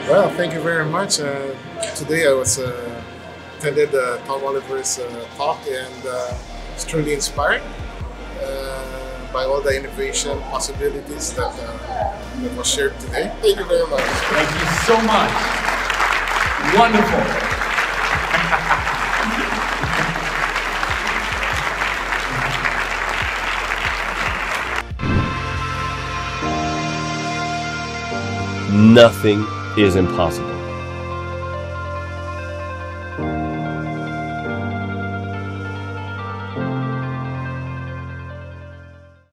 Well, thank you very much. Today I was attended Tom Oliver's talk, and it's truly inspiring by all the innovation possibilities that was shared today. Thank you very much. Thank you so much. Wonderful. Nothing is impossible.